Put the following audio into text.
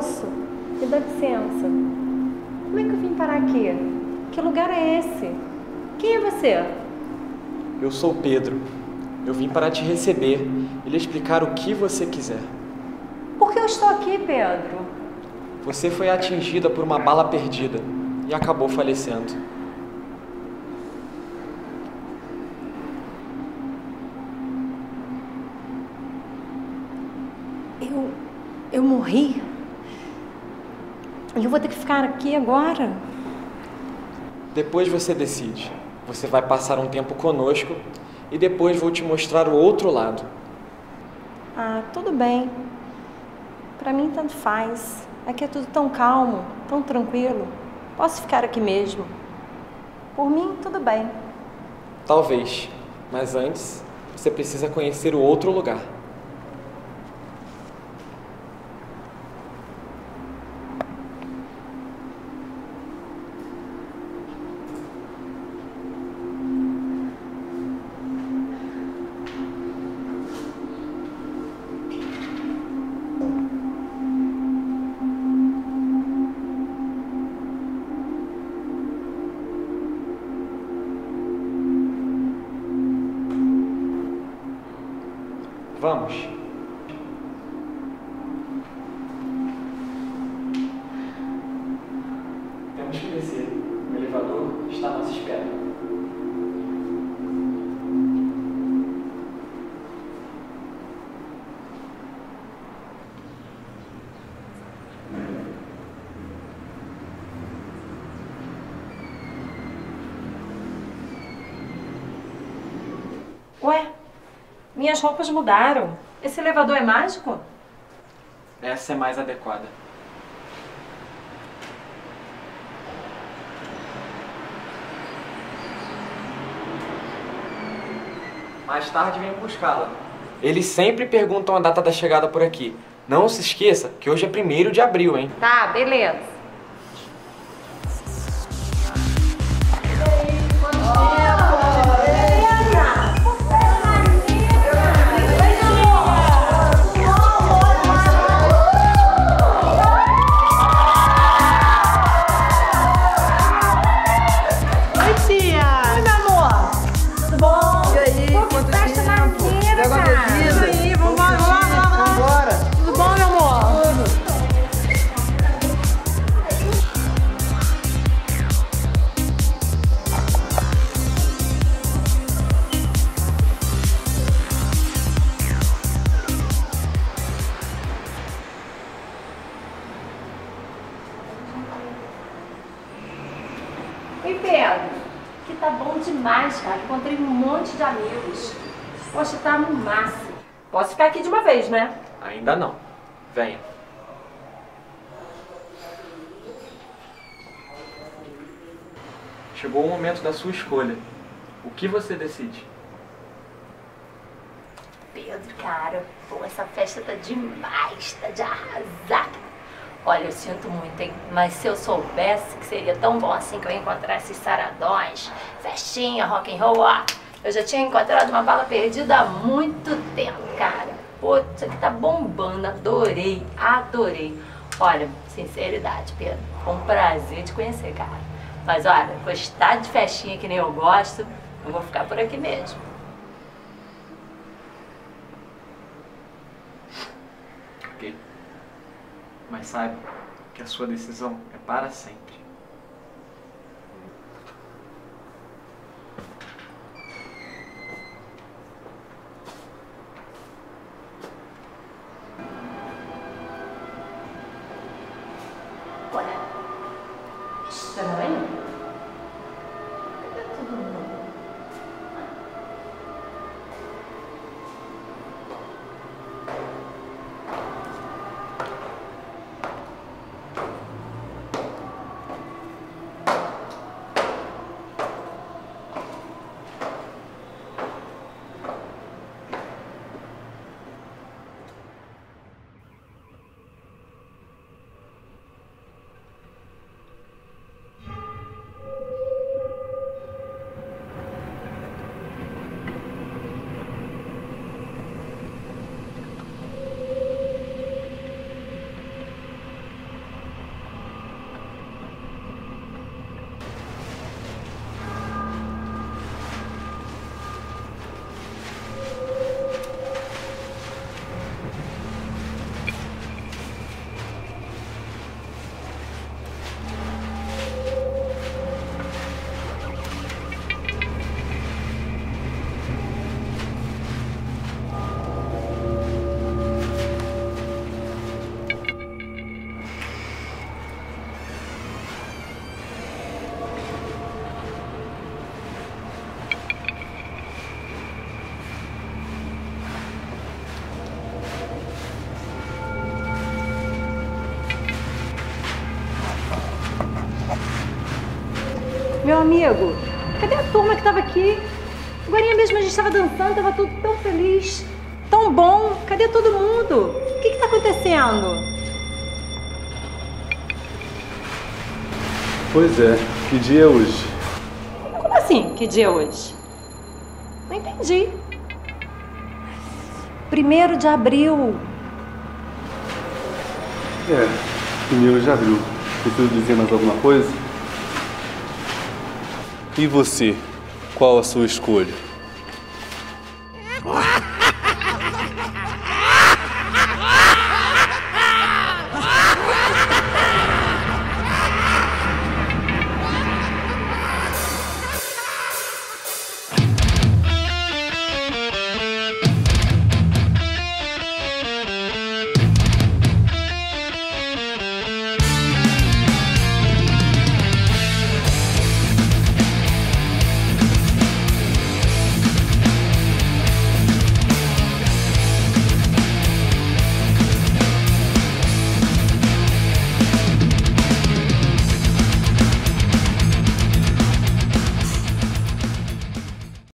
Moço, me dá licença. Como é que eu vim parar aqui? Que lugar é esse? Quem é você? Eu sou o Pedro. Eu vim para te receber e lhe explicar o que você quiser. Por que eu estou aqui, Pedro? Você foi atingida por uma bala perdida e acabou falecendo. Eu morri? E eu vou ter que ficar aqui agora? Depois você decide. Você vai passar um tempo conosco e depois vou te mostrar o outro lado. Ah, tudo bem. Pra mim tanto faz. Aqui é tudo tão calmo, tão tranquilo. Posso ficar aqui mesmo. Por mim, tudo bem. Talvez, mas antes você precisa conhecer o outro lugar. Vamos. Temos que descer. O elevador está à nossa espera. Ué, minhas roupas mudaram. Esse elevador é mágico? Essa é mais adequada. Mais tarde venho buscá-la. Eles sempre perguntam a data da chegada por aqui. Não se esqueça que hoje é 1º de abril, hein? Tá, beleza. Oi, Pedro. Que tá bom demais, cara. Encontrei um monte de amigos. Poxa, tá no máximo. Posso ficar aqui de uma vez, né? Ainda não. Venha. Chegou o momento da sua escolha. O que você decide? Pedro, cara, pô, essa festa tá demais, tá de arrasar. Olha, eu sinto muito, hein? Mas se eu soubesse que seria tão bom assim que eu encontrasse esses saradões, festinha, rock and roll, ó, eu já tinha encontrado uma bala perdida há muito tempo, cara. Pô, isso aqui tá bombando, adorei, adorei. Olha, sinceridade, Pedro, foi um prazer te conhecer, cara. Mas olha, gostar de festinha que nem eu gosto, eu vou ficar por aqui mesmo. Ok. Mas saiba que a sua decisão é para sempre. Olha, estranho. Cadê todo mundo? meu amigo? Cadê a turma que tava aqui? Agorinha mesmo a gente tava dançando, tava tudo tão feliz, tão bom. Cadê todo mundo? O que tá acontecendo? Pois é, que dia é hoje? Como assim, que dia é hoje? Não entendi. 1º de abril. É, 1º de abril. Preciso dizer mais alguma coisa? E você? Qual a sua escolha?